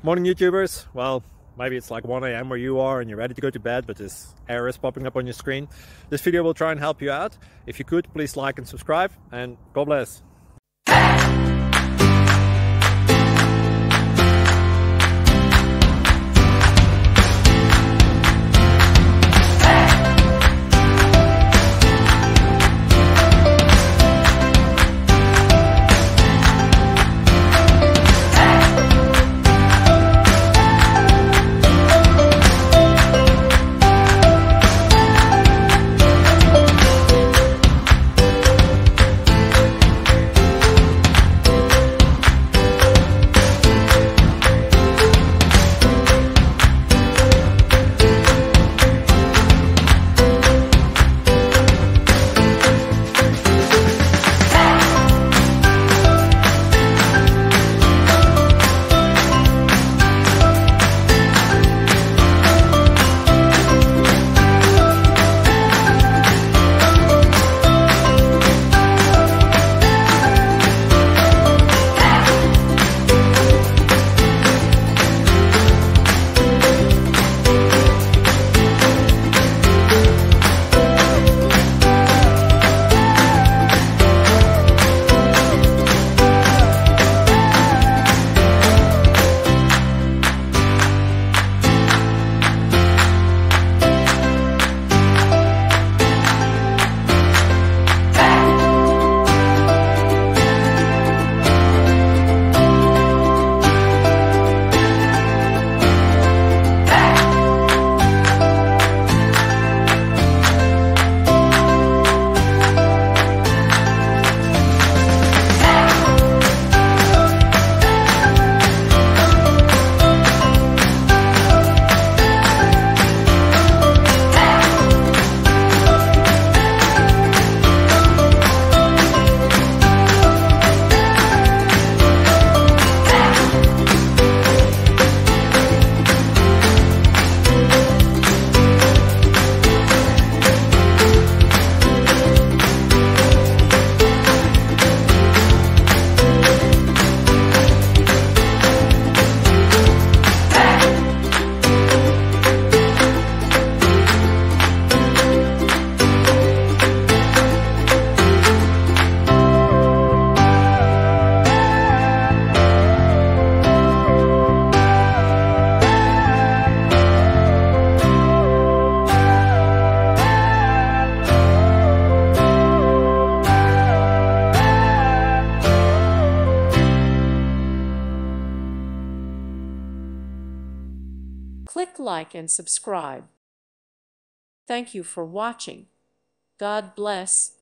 Morning YouTubers. Well, maybe it's like 1 a.m. where you are and you're ready to go to bed, but this error is popping up on your screen. This video will try and help you out. If you could, please like and subscribe, and God bless. Click like and subscribe. Thank you for watching. God bless.